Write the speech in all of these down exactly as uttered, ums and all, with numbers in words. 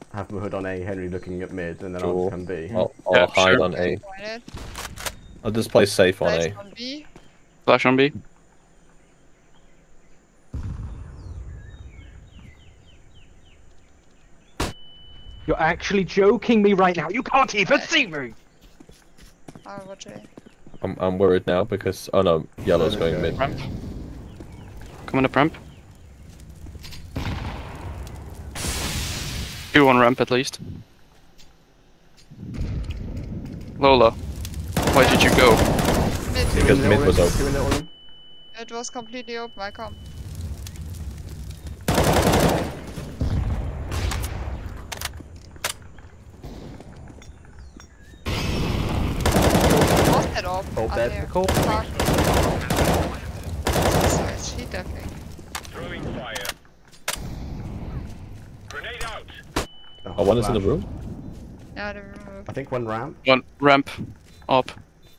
have my hood on A, Henry looking at mid, and then I'll Cool. just come B. I'll, I'll Yeah, hide sure. on A. Pointed. I'll just play safe on Flash A. on B. Flash on B. You're actually joking me right now. You can't even see me. I'll watch A. I'm I'm worried now because oh no, yellow's Oh, going okay. mid. Ramp. Coming up ramp. Two on ramp at least. Lola, why did you go? Mid. Because mid was open. Two in little room. It was completely open. I come. Was that up? Hold Up that. here. Nicole. Fuck. So it's cheat, I think. Throwing fire. Grenade out. Oh, one is in the room. Yeah, the room. I think one ramp. One ramp. Up.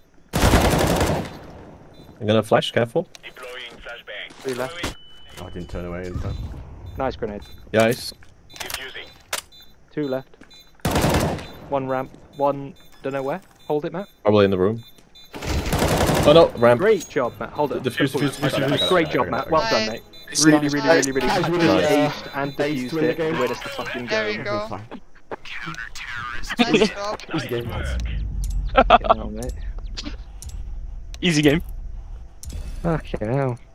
I'm gonna flash. Careful. Deploying flashbang. Three left. Throwing. Oh, I didn't turn away in time. Nice grenade. Guys. Diffusing. Two left. One ramp. One. Don't know where. Hold it, Matt. Probably in the room. Oh no, ramp. Great job, Matt. Hold it. Defuse, defuse, defuse, I got it, I got it, Great I job, got it, Matt. I Well got done, it. mate. It's Really, nice. really, really, really Casually, good. uh, Aced and ace defused to win the it. game. And win us the fucking There we game. go. It's fine. Nice job. Easy game, lads. Fucking hell, mate. Easy game. Okay, hell.